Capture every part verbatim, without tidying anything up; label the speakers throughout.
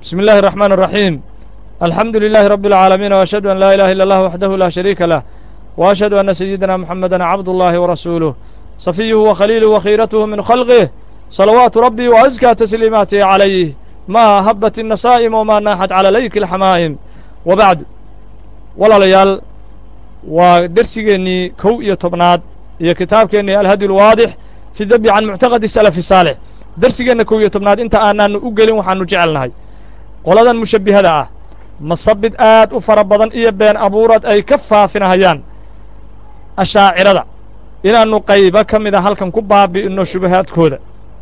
Speaker 1: بسم الله الرحمن الرحيم الحمد لله رب العالمين وأشهد أن لا إله إلا الله وحده لا شريك له وأشهد أن سيدنا محمدا عبد الله ورسوله صفيه وخليله وخيرته من خلقه صلوات ربي وأزكى تسليماته عليه ما هبت النسائم وما ناحت على ليك الحمائم وبعد ولا ليال ودرسيني كو يتبناد يا كتابكني الهدي الواضح في الذب عن معتقد السلف الصالح درسيني كو يتبناد انت أنا نقولين وحنو جعلناهي qoladan mushabbihada ah masabid aad u fara badan iyo been abuurad ay ka faafinahayaan ashaacirada inaannu qaybo ka mid a halkan ku baabi'inno shubahaadkooda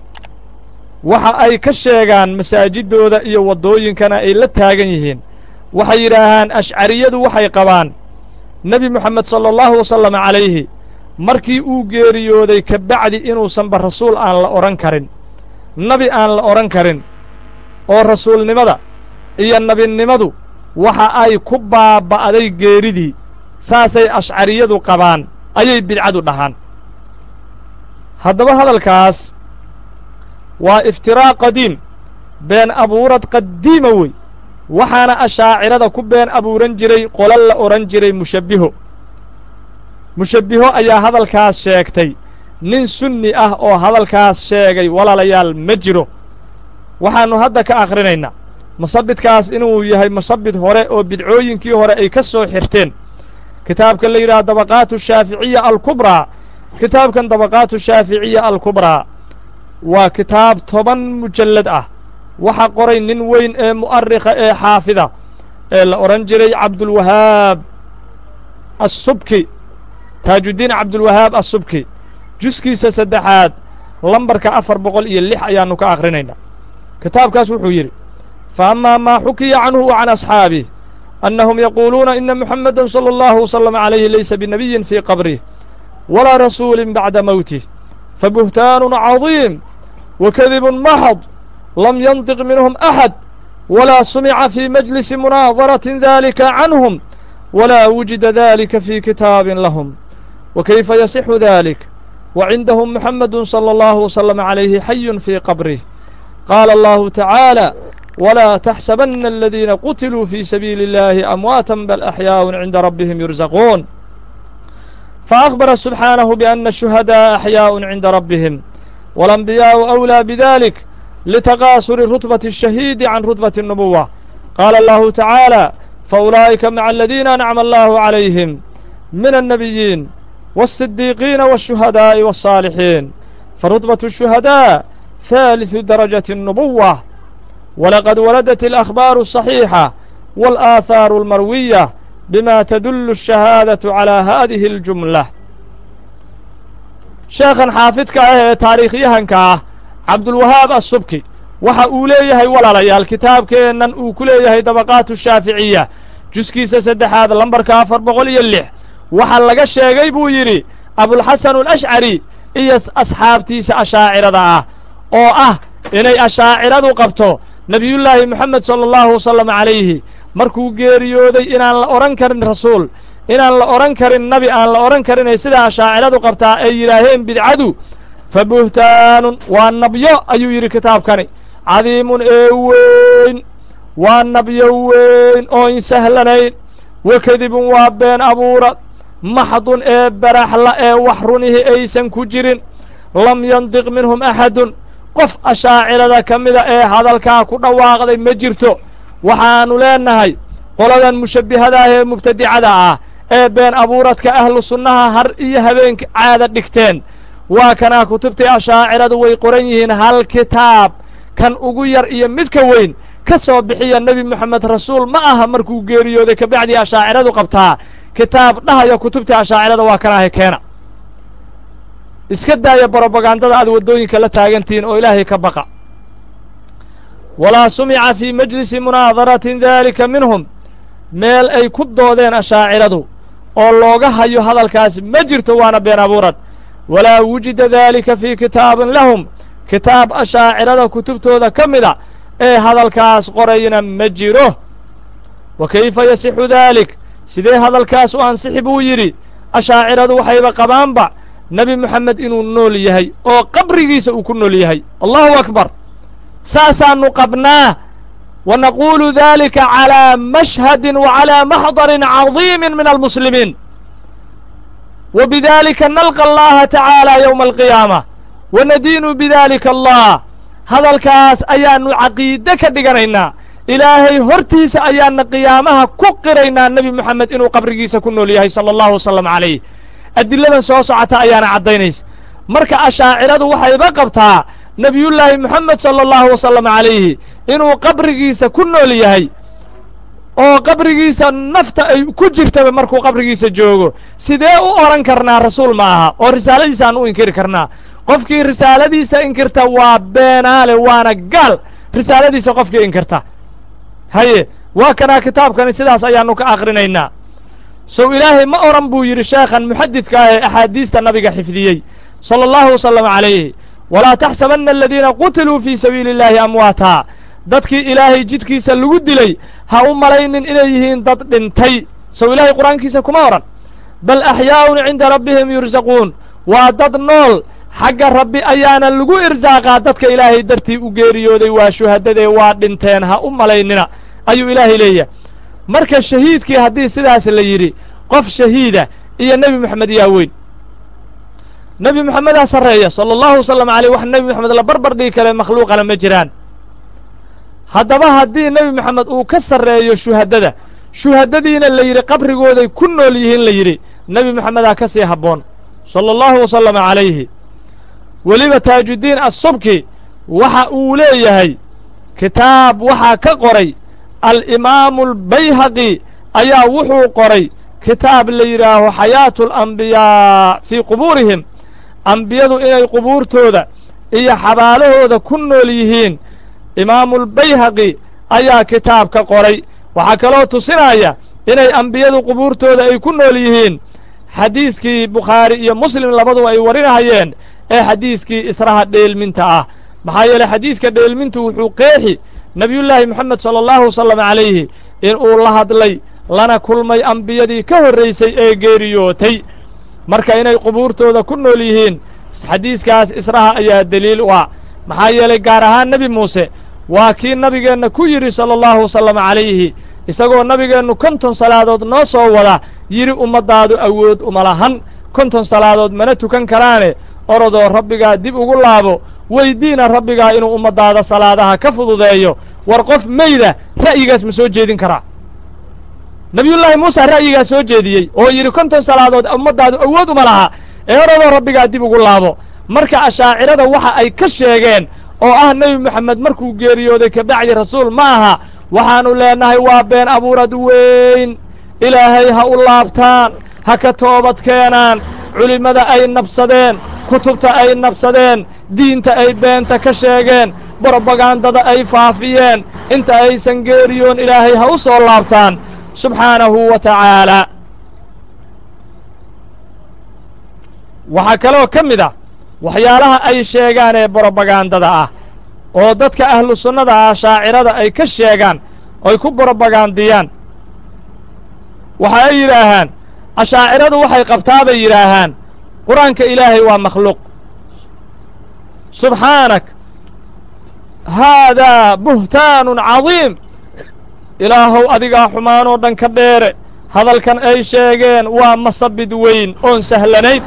Speaker 1: waxa ay ka sheegaan masaajidooda iyo waddooyinkana ay la taagan yihiin waxay yidhaahaan ashcariyadu waxay qabaan nebi moxamed sala allahu wasallam calayhi markii uu geeriyooday ka bacdi inuusanba rasuul aan la odhan karin nebi aan la odhan karin oo rasuulnimada iyo nebinimadu waxa ay ku baaba'day geeridii saasay ashcariyadu qabaan ayay bidcadu dhahaan haddaba hadalkaas waa iftiraa qadiim been abuurad qadiima wey waxaana ashaacirada ku been abuuran jiray qolo la odhan jiray mushabbiho mushabbiho ayaa hadalkaas sheegtay nin sunni ah oo hadalkaas sheegay walaalayaal ma jiro waxaannu hadda ka akhrinaynaa masabidkaas inuu yahay masabid hore oo bidcooyinkii hore ay ka soo xirteen kitaabka la yidhaha dabaqaatu shaaficiya alkubraa kitaabkan dabaqaatu shaaficiya alkubraa waa kitaab toban mujallad ah waxa qoray nin weyn ee mu'arikha ee xaafida ee la odhan jiray cabdulwahaab assubki taajuddiin cabdulwahaab assubki juskiisa saddexaad lambarka afar boqol iyo lix ayaannu ka akhrinaynaa kitaabkaas wuxuu yidhi فأما ما حكي عنه وعن أصحابه أنهم يقولون إن محمدا صلى الله وسلم عليه ليس بنبي في قبره ولا رسول بعد موته فبهتان عظيم وكذب محض لم ينطق منهم أحد ولا سمع في مجلس مناظرة ذلك عنهم ولا وجد ذلك في كتاب لهم وكيف يصح ذلك وعندهم محمد صلى الله وسلم عليه حي في قبره قال الله تعالى ولا تحسبن الذين قتلوا في سبيل الله أمواتا بل أحياء عند ربهم يرزقون فأخبر سبحانه بأن الشهداء أحياء عند ربهم والأنبياء أولى بذلك لتقاصر رتبة الشهيد عن رتبة النبوة قال الله تعالى فأولئك مع الذين أنعم الله عليهم من النبيين والصديقين والشهداء والصالحين فرتبة الشهداء ثالث درجة النبوة ولقد وردت الأخبار الصحيحة والآثار المروية بما تدل الشهادة على هذه الجملة شيخا حافظك تاريخيهنك عبد الوهاب السبكي waxa uu leeyahay walaalayaal kitaabkeennan uu ku leeyahay dabaqaatu shaaficiya juskiisa saddexaad lambarka afar boqol iyo lix waxa laga sheegay buu yidhi abulxasan alashcari iyo asxaabtiisa ashaacirada ah oo ah inay ashaaciradu qabto nebiyullaahi moxamed sala allahu wasalam calayhi markuu geeriyooday inaan la odhan karin rasuul inaan la odhan karin nebi aan la odhan karinay sidaa ashaaciradu qabtaa ay yidhaaheen bidcadu fa buhtaanun waa nabyo ayuu yidhi kitaabkani cadiimun ee weyn waa nabyo weyn oo in sahlanayn wakadibun waa been abuurad maxdun ee baraxla ee wax runihii aysan ku jirin lam yandiq minhum axadun qof ashaacirada ka mida ee hadalkaa ku dhawaaqday ma jirto waxaannu leennahay qoladan mushabbihada ah ee mubtadicada ah ee been abuuradka ahlu sunnaha har iyo habeenka caada dhigteen waa kanaa kutubtii ashaaciradu way qoran yihiin hal kitaab kan ugu yar iyo midka weyn ka soo bixiya nebi moxamed rasuul ma aha markuu geeriyooday kabacdii ashaaciradu qabtaa kitaab dhahaya kutubtii ashaacirada waa kanaahe keena iska daaya brobagandada aad waddooyinka la taagantihiin oo ilaahay ka baqa walaa sumica fii majlisi munaadaratin daalika minhum meel ay ku doodeen ashaaciradu oo looga hayo hadalkaas ma jirto waana been abuurad walaa wujida daalika fii kitaabin lahum kitaab ashaacirada kutubtooda ka mida ee hadalkaas qorayna ma jiro wa kayfa yasixu daalik sidee hadalkaas u ansixi buu yidhi ashaaciradu waxayba qabaanba nebi moxamed inuu nool yahay oo qabrigiisa uu ku nool yahay allahu akbar saasaannu qabnaa ونقول ذلك على مشهد وعلى محضر عظيم من المسلمين، وبذلك نلقى الله تعالى يوم القيامة وندين بذلك الله. هذا الكاس أيان عقيدة كدقرينا إلهي هرتيس أيان قيامها كقرينا النبي محمد إنه قبرقيس كنو ليهي صلى الله وسلم عليه. الدلة سوسعة أيان عدينيس مركا أشاعرة وحي بقبتها نبي الله محمد صلى الله وسلم عليه إنه قبرقيس كنو ليهي oo qabrigiisa nafta ay ku jirtaba markuu qabrigiisa joogo sidee u oran karnaa rasuul ma aha oo risaaladiisa aan u inkiri karnaa? qofkii risaaladiisa inkirta waa beenaale waana gaal risaaladiisa qofkii inkirta. haye waa kana kitaabkani sidaas ayaanu ka aqrinaynaa. sow ilaahay ma oran buu yidhi sheekhan muxadidka ah ee axaadiista nabiga xifdiyey sala allahu wasalam calayhi, walaa taxsabanna aladiina qutiluu fii sabiili illaahi amwaata, dadkii ilaahay jidkiisa lagu dilay ha u malaynin inay yihiin dad dhintay. sow ilaahay qur-aankiisa kuma oran bal axyaa'un cinda rabbihim yursaquun, waa dad nool xagga rabbi ayaana lagu irsaaqaa. dadka ilaahay dartii u geeriyooday waa shuhadadee waa dhinteen, ha u malaynina ayuu ilaahay leeyahay. marka shahiidkii haddii sidaas la yidhi, qof shahiida iyo nebi moxamed yaa weyn? nebi moxamedaa sarreeya sala allahu wasalam caleyh. wax nebi moxamed la barbar dhigi kale makhluuqana ma jiraan. haddaba haddii nebi moxamed uu ka sarreeyo shuhadada, shuhadadiina la yidhi qabrigooday ku nool yihiin la yidhi, nebi moxamedaa ka sii habboon sala allahu wasalam calayhi. weliba taajuddiin assubki waxa uu leeyahay kitaab waxaa ka qoray alimaamu albayhaqi ayaa wuxuu qoray kitaab la yidhaaho xayaatu alambiyaa fii qubuurihim, ambiyadu inay qubuurtooda iyo xabaalahooda ku nool yihiin. imaamulbayhaqi ayaa kitaab ka qoray. waxaa kaloo tusinaya inay ambiyadu qubuurtooda ay ku nool yihiin xadiiskii bukhaari iyo muslim labaduba ay warinahayeen ee xadiiskii israha dheelminta ah. maxaa yeeley xadiiska dheelmintu wuxuu qeexi nebiyullaahi moxamed sala allahu wasalam calayhi in uu la hadlay lana kulmay ambiyadii ka horraysay ee geeriyootay. marka inay qubuurtooda ku nool yihiin xadiiskaas israha ayaa deliil u ah. maxaa yeelay gaar ahaan nebi muuse waa kii nabigeenna ku yidhi sala allahu wasalam calayhi, isagoo nabigeennu konton salaadood noo soo wada yidhi ummaddaadu awood uma lahan, konton salaadood mana tukan karaane orodoo rabbigaa dib ugu laabo, weyddiina rabbigaa inuu ummaddaada salaadaha ka fududeeyo. war qof meyda ra'yigaas ma soo jeedin karaa? nebiyullaahi muuse ra'yigaa soo jeediyey oo yidhi konton salaadood ummaddaadu awood uma laha ee orodoo rabbigaa dib ugu laabo. marka ashaacirada waxa ay ka sheegeen oo ah nebi moxamed markuu geeriyooday kabacdi rasuul ma aha, waxaannu leenahay waa been abuurad weyn. ilaahay ha u laabtaan, ha ka toobad keenaan. culimmada ay nabsadeen, kutubta ay nabsadeen, diinta ay beenta ka sheegeen, brobagandada ay faafiyeen, inta aysan geeriyoon ilaahay ha u soo laabtaan subxaanahu wa tacaalaa. waxaa kaloo ka mid ah waxyaalaha ay sheegaan ee brobagandada ah oo dadka ahlu sunnada ah shaacirada ay ka sheegaan oy ku brobagandiyaan. waxa ay yidhaahaan ashaaciradu waxay qabtaa bay yidhaahaan qur-aanka ilaahay waa makhluuq. subxaanak haadaa buhtaanun cadiim, ilaahow adigaa xumaanoo dhan ka dheere, hadalkan ay sheegeen waa masabid weyn oon sahlanayn.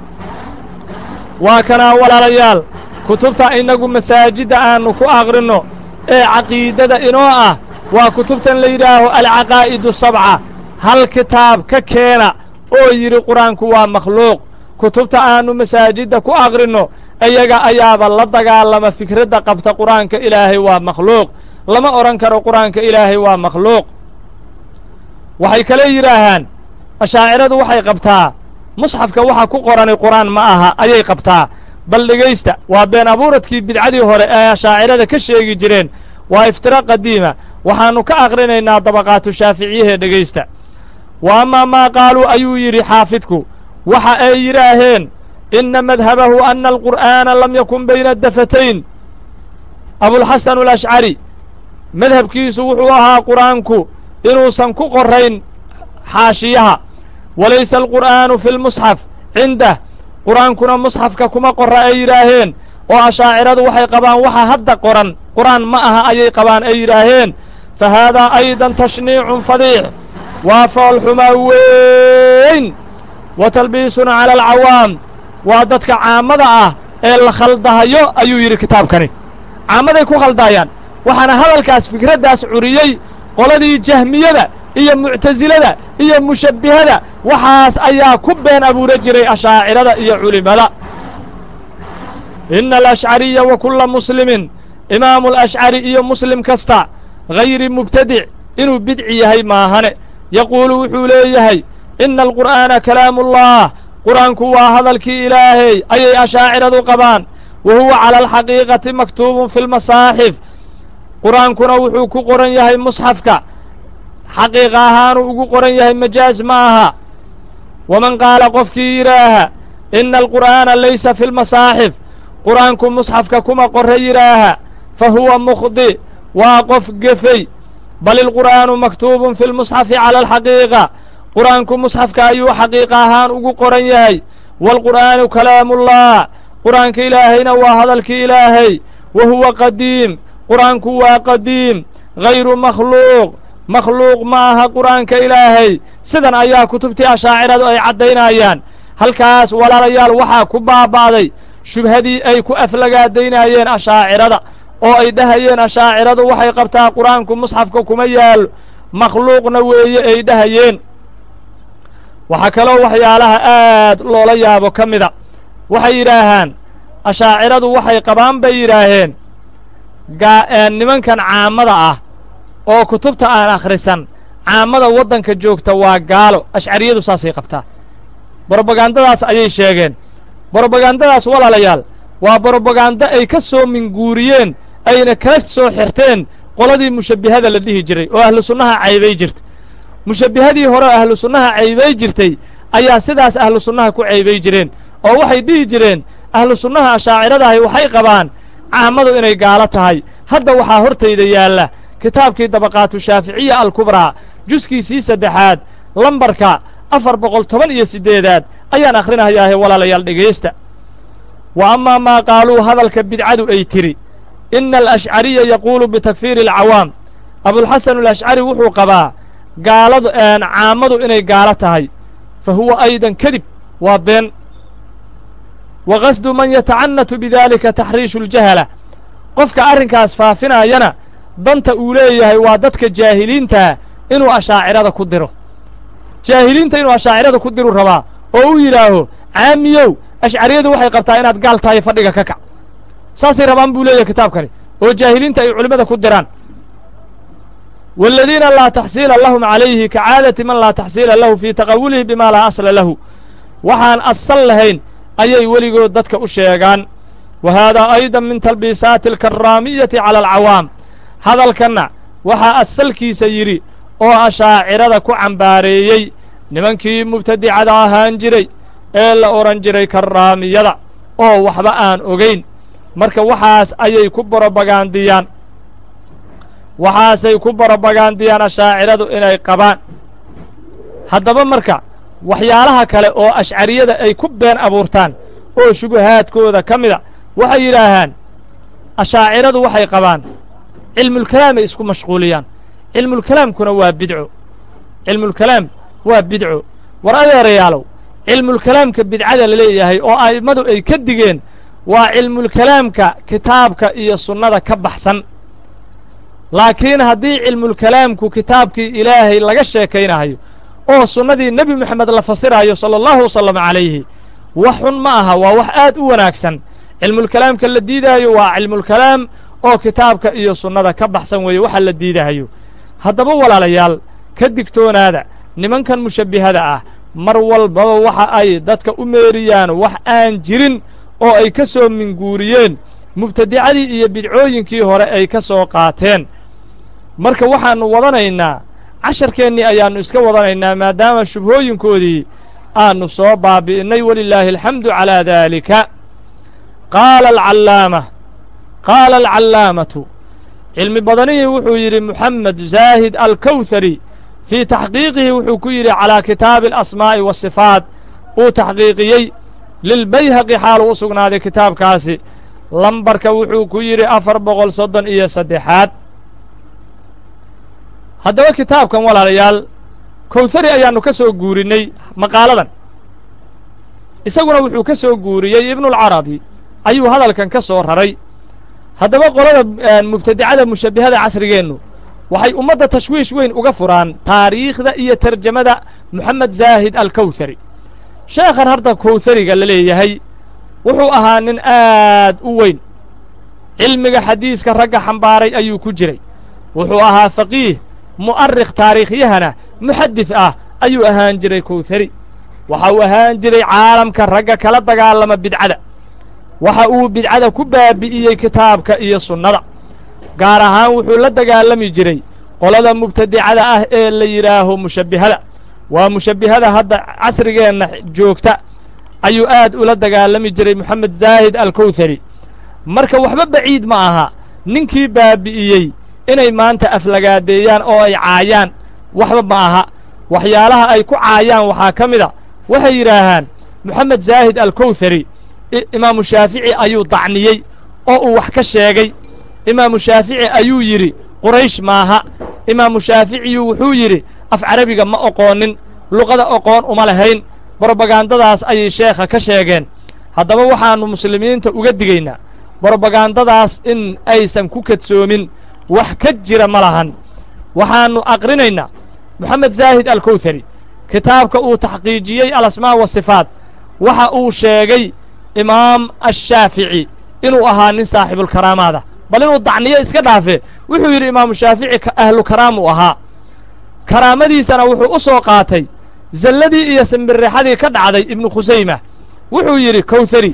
Speaker 1: waa kanaa walaalayaal kutubta innagu masaajidda aannu ku aqrinno ee caqiidada inoo ah waa kutubtan la yidhaaho alcaqaa'idu sabca. hal kitaab ka keena oo yidhi qur-aanku waa makhluuq. kutubta aannu masaajidda ku aqrinno iyaga ayaaba la dagaalama fikradda qabta qur-aanka ilaahay waa makhluuq. lama odhan karo qur-aanka ilaahay waa makhluuq. waxay kale yidhaahaan ashaaciradu waxay qabtaa musxafka waxa ku qorani qur-aan ma aha ayay qabtaa. bal dhegaysta, waa been abuuradkii bidcadii hore ee ashaacirada ka sheegi jireen, waa iftira qadiima. waxaannu ka aqrinaynaa dabaqaatu shaaficiyahee dhegaysta. wa amaa maa qaaluu ayuu yidhi xaafidku, waxa ay yidhaaheen inna madhabahu anna alqur'aana lam yakun bayna adafatayn. abulxasan alashcari madhabkiisu wuxuu ahaa qur'aanku inuusan ku qorayn xaashiyaha, walaysa alqur'aanu fi lmusxaf cindah, qur'aankuna musxafka kuma qorra ay yidhaaheen. oo ashaaciradu waxay qabaan waxa hadda qoran qur'aan ma aha ayay qabaan ay yidhaaheen. fahaadaa aydan tashniicun fadiix waa foolxumaa weyn wa talbiisun cala alcawaam waa dadka caamada ah ee la khaldahayo ayuu yidhi kitaabkani caamaday ku khaldayaan waxaana hadalkaas fikraddaas curiyey qoladii jahmiyada iyo muctasilada iyo mushabbihada waxaas ayaa ku been abuura jiray ashaacirada iyo culimada ina alashcariya wa kulla muslimin imaamu alashcari iyo muslim kasta hayri mubtadic inuu bidci yahay maahane yaquulu wuxuu leeyahay ina alqur'aana kalaamuullah qur'aanku waa hadalkii ilaahay ayay ashaaciradu qabaan wa huwa cala alxaqiiqati maktuubun fi lmasaaxif qur'aankuna wuxuu ku qoran yahay musxafka xaqiiqa ahaanuu ugu qoran yahay majaaz ma aha waman qaala qofkii yidhaaha ina alqur'aana laysa fi lmasaaxif qur'aanku musxafka kuma qorre yidhaaha fa huwa mukhdi waa qof gefey bal ilqur'aanu maktuubun fi lmusxafi cala alxaqiiqa qur'aanku musxafka ayuu xaqiiqa ahaan ugu qoran yahay waalqur'aanu kalaamullah qur'aanka ilaahayna waa hadalkii ilaahay wa huwa qadiim qur'aanku waa qadiim hayru makhluuq makhluuq ma aha qur'aanka ilaahay sidan ayaa kutubtii ashaaciradu ay caddaynayaan halkaas walaalayaal waxaa ku baaba'day shubhadii ay ku aflagaadaynayeen ashaacirada oo ay dhahayeen ashaaciradu waxay qabtaa qur'aanku musxafka kuma yaalo makhluuqna weeye ay dhahayeen waxaa kaloo waxyaalaha aad loola yaabo ka mida waxay yidhaahaan ashaaciradu waxay qabaan bay yidhaaheen nimankan caamada ah oo kutubta aan akhrisan caamada waddanka joogta waa gaalo ashcariyadu saasay qabtaa brobagandadaas ayay sheegeen brobagandadaas walaalayaal waa brobagando ay ka soo minguuriyeen ayna kala soo xirteen qoladii mushabbihada la dhihi jiray oo ahlu sunnaha caybay jirtay mushabbihadii hore oo ahlu sunnaha caybay jirtay ayaa sidaas ahlu sunnaha ku caybay jireen oo waxay dhihi jireen ahlu sunnaha ashaaciradahi waxay qabaan caamadu inay gaalo tahay hadda waxaa hortayda yaalla kitaabkii dabaqaatu shaaficiya alkubraa juskiisii saddexaad lambarka afar boqol toban iyo siddeedaad ayaan akhrinahayaahee walaalayaal dhegaysta wa amaa maa qaaluu hadalka bidcadu ay tiri ina alashcariya yaquulu bitakfiiri alcawaam abulxasan alashcari wuxuu qabaa gaaladu caamadu inay gaalo tahay fa huwa aydan kadib waa been wa qasdu man yatacannatu bidaalika taxriishu ljahala qofka arrinkaas faafinaayana danta uu leeyahay waa dadka jaahiliintaa inuu ashaacirada ku diro jaahiliinta inuu ashaacirada ku diru rabaa oo u yidhaaho caamiyow ashcariyadu waxay qabtaa inaad gaal tahay fadhiga ka kac saasay rabaan buu leeyahay kitaabkani oo jaahiliinta ay culimmada ku diraan waaladiina laa taxsiila lahum calayhi ka caadati man laa taxsiila lahu fii taqawulihi bimaa laa asla lahu waxaan asal lahayn ayay weligood dadka u sheegaan wa haadaa aydan min talbiisaati alkarraamiyati cala alcawaam hadalkanna waxaa asalkiisa yidhi oo ashaacirada ku cambaareeyey nimankii mubtadicada ahaan jiray ee la odhan jiray karraamiyada oo waxba aan ogayn marka waxaas ayay ku borobagandiyaan waxaasay ku borobagandiyaan ashaaciradu inay qabaan haddaba marka waxyaalaha kale oo ashcariyada ay ku been abuurtaan oo shubahaadkooda ka mida waxay yidhaahaan ashaaciradu waxay qabaan cilmulkalaamay isku mashquuliyaan cilmulkalaamkuna waa bidco cilmulkalaam waa bidco war adeerayaalow cilmulkalaamka bidcada la leeyahay oo a'immadu ay ka digeen waa cilmulkalaamka kitaabka iyo sunnada ka baxsan laakiin haddii cilmulkalaamku kitaabkii ilaahay laga sheekaynahayo oo sunnadii nebi moxamed la fasiraayo sala allahu wasalam calayhi wax xun ma aha waa wax aad u wanaagsan cilmulkalaamka la diidaayo waa cilmulkalaam oo kitaabka iyo sunnada ka baxsan weeye waxa la diidahayo haddaba walaalayaal ka digtoonaada nimankan mushabbihada ah mar walbaba waxa ay dadka u meeriyaan wax aan jirin oo ay ka soo minguuriyeen mubtadicadii iyo bidcooyinkii hore ay ka soo qaateen marka waxaannu wadanaynaa casharkeennii ayaannu iska wadanaynaa maadaama shubhooyinkoodii aannu soo baabi'innay walilaahi alxamdu calaa daalika qaala alcallaama qaala alcallaamatu cilmi badanihii wuxuu yidhi moxamed zaahid alkawhari fii taxqiiqihi wuxuu ku yidhi calaa kitaabi alasmaa'i waasifaat uu taxqiiqiyey lilbayhaqi xaaluu u sugnaaday kitaabkaasi lambarka wuxuu ku yidhi afar boqol soddon iyo saddexaad haddaba kitaabkan walaalayaal kowthari ayaannu ka soo guurinnay maqaaladan isaguna wuxuu ka soo guuriyey ibnulcarabi ayuu hadalkan ka soo raray haddaba qolada mubtadicada mushabbihada casrigeennu waxay ummadda tashwiish weyn uga furaan taariikhda iyo tarjamada moxamed zaahid alkowthari sheekhan hadda kowthariga la leeyahay wuxuu ahaa nin aad u weyn cilmiga xadiiska ragga xambaaray ayuu ku jiray wuxuu ahaa faqiih mu'arikh taariikhyahana muxadis ah ayuu ahaan jiray kowthari waxa uu ahaan jiray caalamka ragga kala dagaalama bidcada waxa uu bidcada ku baabi'iyey kitaabka iyo sunnada gaar ahaan wuxuu la dagaalami jiray qolada mubtadicada ah ee la yidhaaho mushabbihada waa mushabbihada hadda casrigeenna joogta ayuu aad ula dagaalami jiray moxamed zaahid alkowthari marka waxba baciid ma aha ninkii baabi'iyey inay maanta aflagaadeeyaan oo ay caayaan waxba ma aha waxyaalaha ay ku caayaan waxaa ka mid a waxay yidhaahaan moxamed zaahid alkowthari imaamu shaafici ayuu dacniyey oo uu wax ka sheegay imaamu shaafici ayuu yidhi quraysh maaha imaamu shaaficiyu wuxuu yidhi af carabiga ma oqoonin luqada oqoon uma lahayn brobagandadaas ayay sheekha ka sheegeen haddaba waxaannu muslimiinta uga digaynaa brobagandadaas in aysan ku kadsoomin wax ka jira ma lahan waxaannu aqrinaynaa moxamed zaahid alkowthari kitaabka uu taxqiijiyey alasmaa wasifaat waxa uu sheegay imaam ashaafici inuu ahaa nin saaxibulkaraamaada bal inuu dacniyo iska dhaafe wuxuu yidhi imaamu shaafici ahlu karaam uu ahaa karaamadiisana wuxuu u soo qaatay zalladii iyo simbirrixadii ka dhacday ibnu khusayma wuxuu yidhi kowthari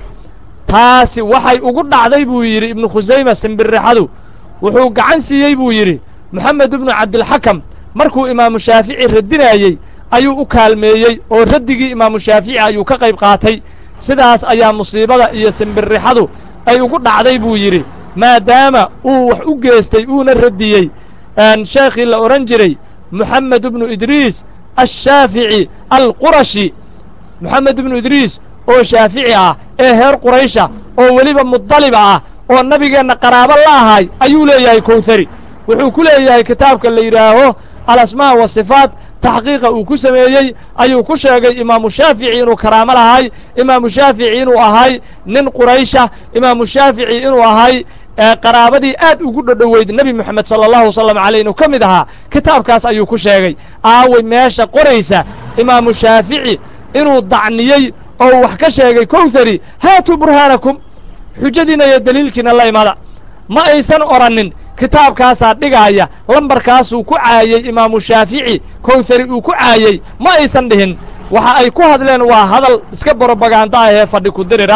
Speaker 1: taasi waxay ugu dhacday buu yidhi ibnu khusayma simbirrixadu wuxuu gacan siiyey buu yidhi moxamed ibnu cabdilxakam markuu imaamu shaafici radinaayey ayuu u kaalmeeyey oo raddigii imaamu shaafici ayuu ka qayb qaatay sidaas ayaa musiibada iyo simbirrixadu ay ugu dhacday buu yidhi maadaama uu wax u geestay uuna radiyey sheekhii la odhan jiray moxamed ibnu idriis ashaafici alqurashi moxamed ibnu idriis oo shaafici ah ee heer quraysha oo weliba mudaliba ah oo nabigeenna qaraabo la ahay ayuu leeyahay kowthari wuxuu ku leeyahay kitaabka la yidhaaho alasmaa wasifaat taxqiiqa uu ku sameeyey ayuu ku sheegay imaamu shaafici inuu karaamo lahay imaamu shaafici inuu ahay nin quraysha imaamu shaafici inuu ahay qaraabadii aad ugu dhodhoweyd nebi moxamed sala allahu wasalam caleyh inuu ka mid ahaa kitaabkaas ayuu ku sheegay aaway meesha qoraysa imaamu shaafici inuu dacniyey oo wax ka sheegay kowthari haatuu burhaanakum xujadiinna iyo deliilkiina la imada ma aysan odhannin kitaabkaasaa dhigaaya lambarkaasuu ku caayey imaamu shaafici kowthari uu ku caayey ma aysan dhihin waxa ay ku hadleen waa hadal iska brobaganda ah ee fadhi ku dirira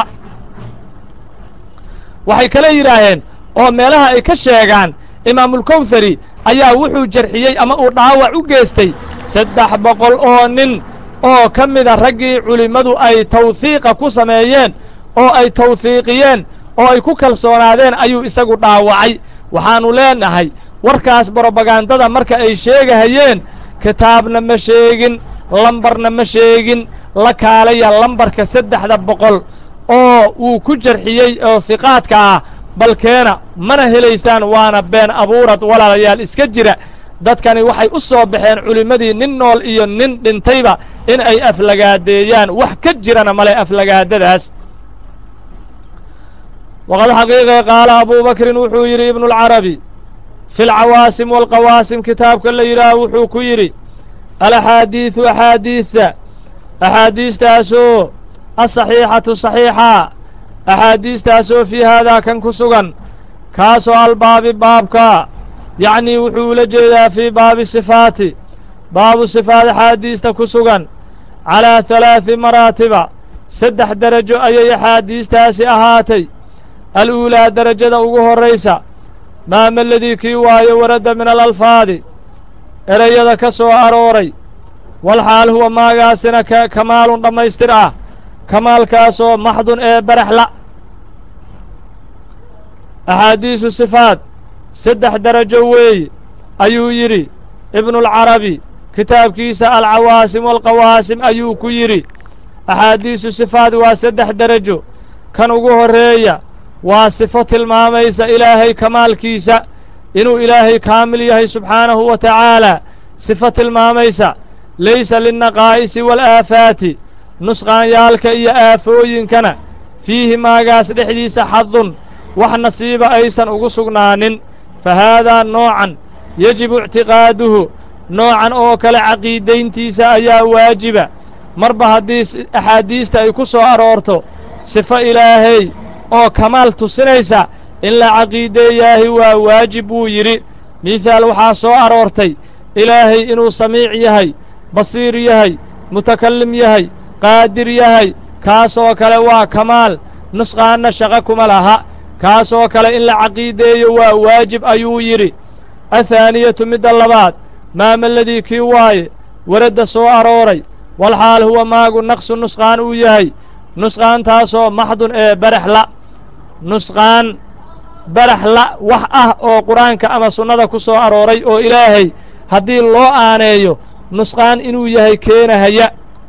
Speaker 1: waxay kale yidhaaheen oo meelaha ay ka sheegaan imaamulkowthari ayaa wuxuu jarxiyey ama uu dhaawac u geestay saddex boqol oo nin oo ka mida raggii culimmadu ay tawhiiqa ku sameeyeen oo ay tawhiiqiyeen oo ay ku kalsoonaadeen ayuu isagu dhaawacay waxaannu leenahay warkaas brobagandada marka ay sheegahayeen kitaabna ma sheegin lambarna ma sheegin la kaalaya lambarka saddexda boqol oo uu ku jarxiyey oo hiqaadka ah balkeena mana helaysaan waana been abuurad walaalayaal iska jira dadkani waxay u soo baxeen culimmadii nin nool iyo nin dhintayba in ay aflagaadeeyaan wax ka jirana male aflagaadadaas waqad xaqiiqe qaala abubakrin wuxuu yidhi ibnuulcarabi fi alcawaasim waalqawaasim kitaabka la yidhaaho wuxuu ku yidhi alaxaadiidu axaadiidta axaadiistaasoo asaxiixatu saxiixa axaadiistaasoo fii haadaa kan ku sugan kaasoo albaabi baabka yacnii wuxuu ula jeedaa fii baabi sifaati baabu sifaat axaadiista ku sugan calaa halaadi maraatiba saddex derajo ayay axaadiistaasi ahaatay aluulaa derajada ugu horraysa maama aladii kii waayo waradda min alalfaadi erayada ka soo arooray walxaal huwa maagaasina ka kamaalun dhammaystir ah kamaalkaasoo maxdun ee baraxla axaadiisu sifaat saddex derajo weeye ayuu yidhi ibnuulcarabi kitaabkiisa alcawaasim waalqawaasim ayuu ku yidhi axaadiisu sifaat waa saddex derajo kan ugu horreeya waa sifo tilmaamaysa ilaahay kamaalkiisa inuu ilaahay kaamil yahay subxaanahu wa tacaalaa sifa tilmaamaysa laysa linnaqaa'isi waalaafaati nusqaanyaalka iyo aafooyinkana fiihi maagaas dhexdiisa xadun wax nasiiba aysan ugu sugnaanin fa haadaa noocan yejibu ictiqaaduhu noocan oo kale caqiidayntiisa ayaa waajiba marba haddii axaadiista ay ku soo aroorto sifo ilaahay oo kamaal tusinaysa in la caqiideeyaahi waa waajib buu yidhi mihaal waxaa soo aroortay ilaahay inuu samiic yahay basiir yahay mutakallim yahay qaadir yahay kaasoo kale waa kamaal nusqaanna shaqo kuma laha kaasoo kale in la caqiideeyo waa waajib ayuu yidhi athaaniyatu midda labaad maama ladii kii waaye waradda soo arooray walxaal huwa maagu naqsu nusqaan uu yahay nusqaantaasoo maxdun ee barax la nusqaan barax la wax ah oo qur'aanka ama sunnada ku soo arooray oo ilaahay haddii loo aaneeyo nusqaan inuu yahay keenahaya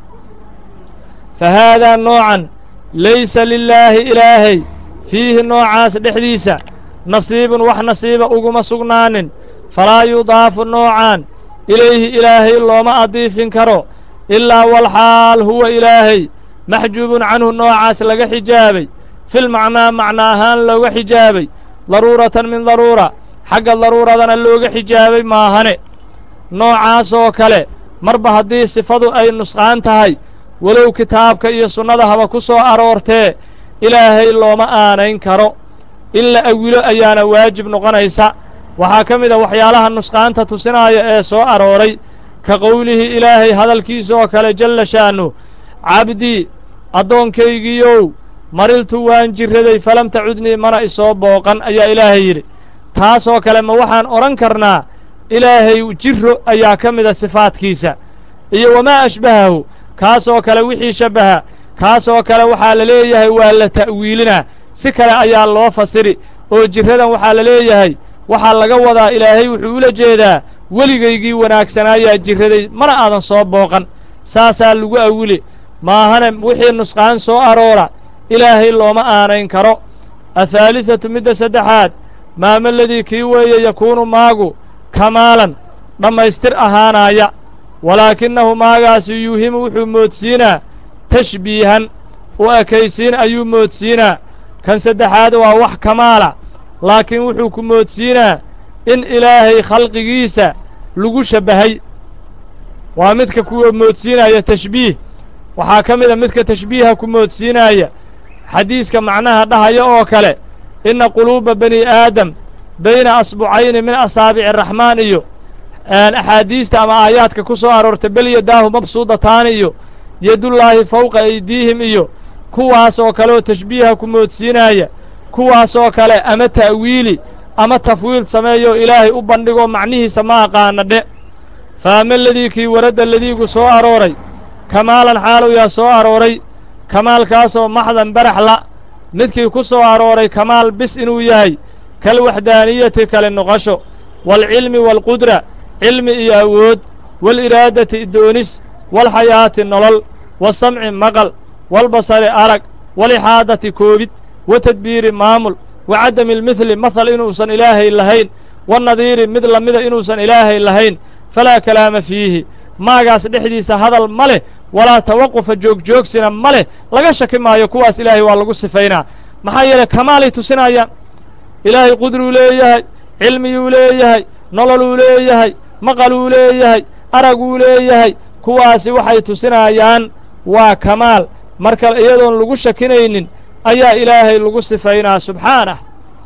Speaker 1: fa haadaa noocan laysa lilaahi ilaahay fiihi noocaas dhexdiisa nasiibun wax nasiiba uguma sugnaanin falaa yudaafu noocaan ilayhi ilaahay looma adiifin karo ilaa walxaal huwa ilaahay maxjuubun canhu noocaas laga xijaabay filmacnaa macna ahaan looga xijaabay daruuratan min daruura xagga daruuradana looga xijaabay maahane noocaasoo kale marba haddii sifadu ay nusqaan tahay walow kitaabka iyo sunnada haba ku soo aroortee ilaahay looma aanayn karo in la awilo ayaana waajib noqonaysa waxaa ka mid a waxyaalaha nusqaanta tusinaaya ee soo arooray ka qowlihi ilaahay hadalkiisa oo kale jalla sha'nu cabdii addoonkaygiiyow mariltu waan jirraday falam tacudnii mana isoo booqan ayaa ilaahay yidhi taasoo kale ma waxaan odhan karnaa ilaahay jirro ayaa ka mida sifaadkiisa iyo wamaa ashbahahu kaasoo kale wixii shabbaha kaasoo kale waxaa la leeyahay waa la ta'wiilinaa si kale ayaa loo fasiri oo jirradan waxaa la leeyahay waxaa laga wadaa ilaahay wuxuu ula jeedaa weligaygii wanaagsanaayaa jirraday mana aadan soo booqan saasaa lagu awili maahane wixii nusqaan soo aroora ilaahay looma aanayn karo athaalithatu midda saddexaad maama ladii kii weeye yakuunu maagu kamaalan dhammaystir ahaanaaya walaakinahu maagaasi yuuhimu wuxuu moodsiinaa tashbiihan u ekaysiin ayuu moodsiinaa kan saddexaad waa wax kamaala laakiin wuxuu ku moodsiinaa in ilaahay khalqigiisa lagu shabbahay waa midka ku moodsiinaya tashbiih waxaa ka mid a midka tashbiiha ku moodsiinaaya xadiiska macnaha dhahaya oo kale inna quluuba bani aadam bayna asbucayni min asaabici araxmaan iyo axaadiista ama aayaadka ku soo aroortay bel yadaahu mabsuudataani iyo yadullaahi fawqa aydiihim iyo kuwaas oo kaleoo tashbiiha ku moodsiinaaya kuwaasoo kale ama ta'wiili ama tafwiid sameeyo ilaahay u bandhigo macnihiisa ma aqaana dhe fa ama ladii kii waradda ladiigu soo arooray kamaalan xaalow yaa soo arooray kamaalkaasoo maxdan barax la midkii ku soo arooray kamaal bis inuu yahay kalwaxdaaniyati kale noqosho waalcilmi waalqudra cilmi iyo awood waaliraadati doonis waalxayaati nolol wasamci maqal waalbasari arag walixaadati koobid wa tadbiiri maamul wa cadami almihli mahal inuusan ilaahay lahayn wanadiiri mid lamida inuusan ilaahay lahayn falaa kalaama fiihi maagaas dhexdiisa hadal ma leh walaa tawaqufa joogjoogsina ma leh laga shaki maayo kuwaas ilaahay waa lagu sifaynaa maxaa yeelay kamaalay tusinayaan ilaahay qudruu leeyahay cilmiyuu leeyahay nololuu leeyahay maqaluu leeyahay araguu leeyahay kuwaasi waxay tusinayaan waa kamaal marka iyadoon lagu shakinaynin ayaa ilaahay lagu sifaynaa subxaanah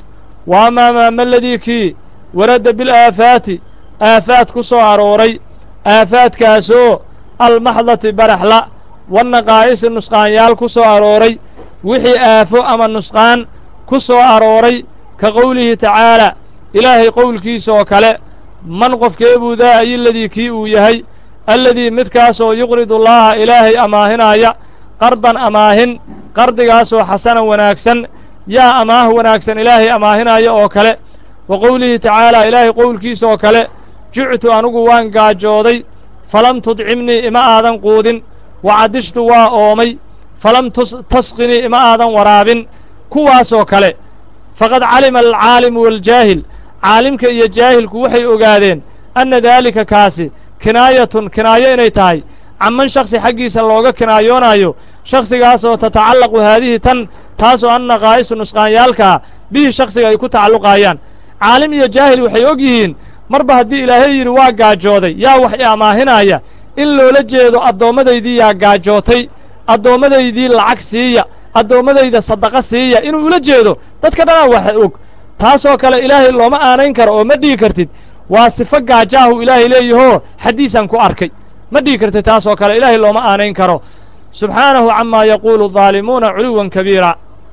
Speaker 1: wa amaa maama ladii kii waradda bilaafaati aafaad ku soo arooray aafaadkaasoo almaxdati baraxla wannaqaa'isi nusqaanyaal ku soo arooray wixii aafo ama nusqaan ku soo arooray ka qowlihi tacaalaa ilaahay qowlkiisa oo kale man qofkeebuu daa ayiladii kii uu yahay alladii midkaasoo yuqridu allaaha ilaahay amaahinaya qardan amaahin qardigaasoo xasanan wanaagsan yaa amaah wanaagsan ilaahay amaahinaya oo kale wa qowlihi tacaalaa ilaahay qowlkiisa oo kale juctu anugu waan gaajooday falam tudcimnii ima aadan quudin wa cadishtu waa oomay falam tasqinii ima aadan waraabin kuwaasoo kale faqad calima alcaalimu waaljaahil caalimka iyo jaahilku waxay ogaadeen anna daalika kaasi kinaayatun kinaayo inay tahay caman shaksi xaggiisa looga kinaayoonaayo shaksigaasoo tatacallaqu haadihi tan taasoo an naqaa'isu nusqaanyaalkaa bihi shaksiga ay ku tacalluqaayaan caalim iyo jaahil waxay og yihiin marba haddii ilaahay yidhi waa gaajooday yaa wax i amaahinaya in loola jeedo addoomadaydii yaa gaajootay addoomadaydii lacag siiya addoommadayda sadaqo siiya inuu ula jeedo dadka dhanaa wax og taasoo kale ilaahay looma aanayn karo oo ma dhihi kartid waa sifo gaajaahu ilaahay leeyahoo xaddiisaan ku arkay ma dhihi kartid taasoo kale ilaahay looma aanayn karo subxaanahu camaa yaquulu daalimuuna culuwan kabiira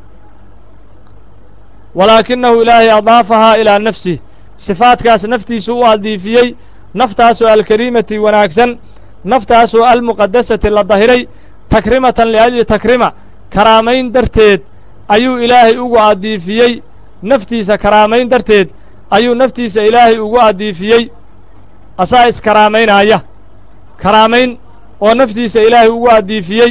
Speaker 1: walaakinahu ilaahay adaafahaa ilaa nafsih sifaadkaas naftiisu u adiifiyey naftaasoo alkariimati wanaagsan naftaasoo almuqadasati la dahiray takrimatan liajli takrima karaamayn darteed ayuu ilaahay ugu adiifiyey naftiisa karaamayn darteed ayuu naftiisa ilaahay ugu adiifiyey asaa iskaraamaynaya karaamayn oo naftiisa ilaahay ugu adiifiyey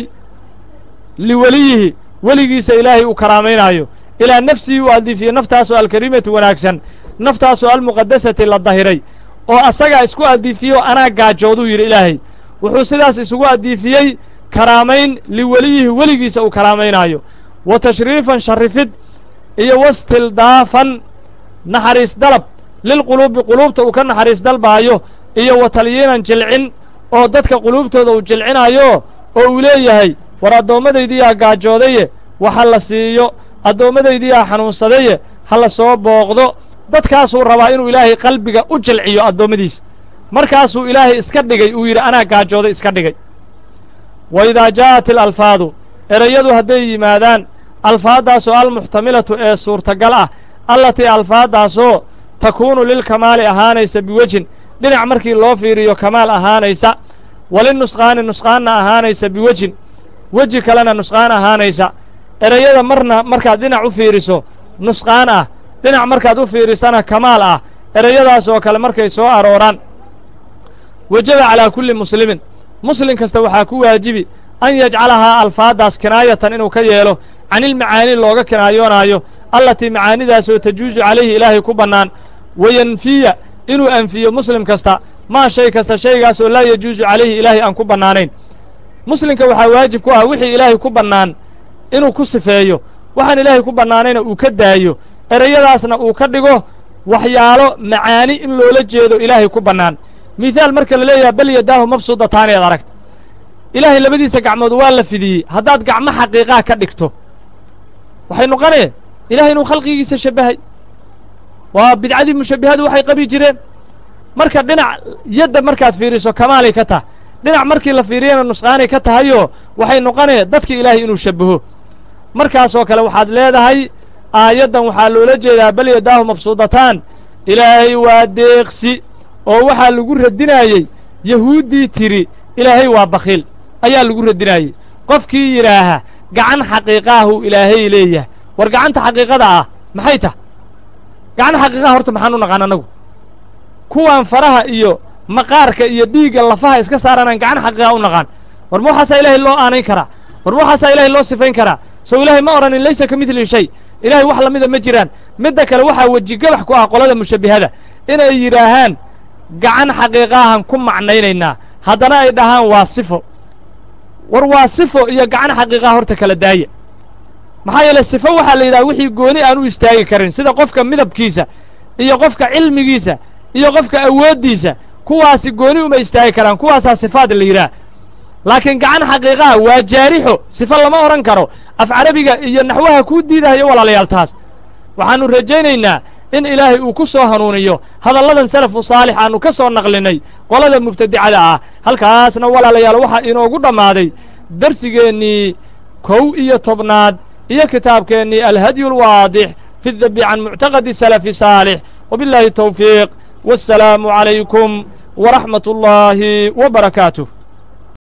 Speaker 1: liweliyihi weligiisa ilaahay uu karaamaynaayo ilaa nafsihi u adiifiyey naftaasoo alkariimati wanaagsan naftaasoo almuqadasati la dahiray oo asagaa isku adiifiyey oo anaa gaajooduu yidhi ilaahay wuxuu sidaas isugu adiifiyey karaamayn liweliyihi weligiisa uu karaamaynaayo wa tashriifan sharrifid iyo wastildaafan naxariis dalab lilquluubi quluubta uu ka naxariis dalbaayo iyo wa talyiinan jilcin oo dadka quluubtooda uu jilcinaayo oo uu leeyahay war addoommadaydiyaa gaajoodaye waxa la siiyo addoommadaydiyaa xanuunsadaye ha la soo booqdo dadkaasuu rabaa inuu ilaahay qalbiga u jilciyo addoommadiisa markaasuu ilaahay iska dhigay uu yidhi anaa gaajooday iska dhigay wa idaa jaa'at ilalfaadu erayadu hadday yimaadaan alfaaddaasoo almuxtamilatu ee suurtagal ah allatii alfaaddaasoo takuunu lilkamaali ahaanaysa biwejin dhinac markii loo fiiriyo kamaal ahaanaysa walinusqaani nusqaanna ahaanaysa biwejin weji kalena nusqaan ahaanaysa erayada marna markaad dhinac u fiiriso nusqaan ah dhinac markaad u fiirisana kamaal ah erayadaas oo kale markay soo arooraan wajaba calaa kulli muslimin muslim kasta waxaa ku waajibi an yajcalahaa alfaaddaas kinaayatan inuu ka yeelo canilmacaani looga kinaayoonaayo allatii macaanidaasoo tajuusu calayhi ilaahay ku bannaan wayanfiya inuu anfiyo muslim kasta maa shay kasta shaygaasoo laa yajuusu calayhi ilaahay aan ku bannaanayn muslimka waxaa waajib ku ah wixii ilaahay ku bannaan inuu ku sifeeyo waxaan ilaahay ku bannaanayna uu ka daayo erayadaasna uu ka dhigo waxyaalo macaani in loola jeedo ilaahay ku bannaan mihaal marka la leeyahay bal yadaahu mabsuudataani eed aragta ilaahay labadiisa gacmood waa la fidiyey haddaad gacmo xaqiiqaa ka dhigto waxay noqonee ilahay inuu khalqigiisa shabbahay waa bidcadii mushabbihadu waxay qabi jireen marka dhinac yadda markaad fiiriso kamaalay ka tahay dhinac markii la fiiriyana nusqaanay ka tahayoo waxay noqonee dadkii ilaahay inuu shabbaho markaasoo kale waxaad leedahay aayaddan waxaa loola jeedaa bal yadaahu mabsuudataan ilaahay waa deeqsi oo waxaa lagu radinaayey yahuuddii tiri ilaahay waa bakhiil ayaa lagu radinaayey qofkii yidhaaha gacan xaqiiqaahuu ilaahay leeyahay war gacanta xaqiiqada ah maxay tah gacan xaqiiqaha horta maxaan u naqaan annagu kuwaan faraha iyo maqaarka iyo dhiigga lafaha iska saaranaan gacan xaqiiqa u naqaan war ma waxaasaa ilaahay loo aanayn karaa war ma waxaasaa ilaahay loo sifayn karaa sow ilaahay ma odhanin laysa ka midlihi shay ilaahay wax lamida ma jiraan midda kale waxaa weji gabax ku ah qolada mushabbihada inay yidhaahaan gacan xaqiiqaahan ku macnaynaynaa haddana ay dhahaan waa sifo war waa sifo iyo gacan xaqiiqaha horta kala daaya maxaa yeele sifo waxaa la yidhaha wixii gooni aan u istaagi karin sida qofka midabkiisa iyo qofka cilmigiisa iyo qofka awooddiisa kuwaasi gooni uma istaagi karaan kuwaasaa sifaad la yidhaah laakiin gacan xaqiiqaha waa jaarixo sifo lama odhan karo af carabiga iyo naxwaha kuu diidahayo walaalayaal taas waxaannu rajaynaynaa in ilaahay uu ku soo hanuuniyo hadalladan salafu saalix aannu ka soo naqlinay qolada mubtadicada ah halkaasna walaalayaal waxaa inoogu dhammaaday darsigeennii kow iyo tobnaad iyo kitaabkeennii alhadyu alwaadix fi dabi can muctaqadi salafi saalix wabillaahi tawfiiq wassalaamu calaykum waraxmat ullaahi wa barakaatuh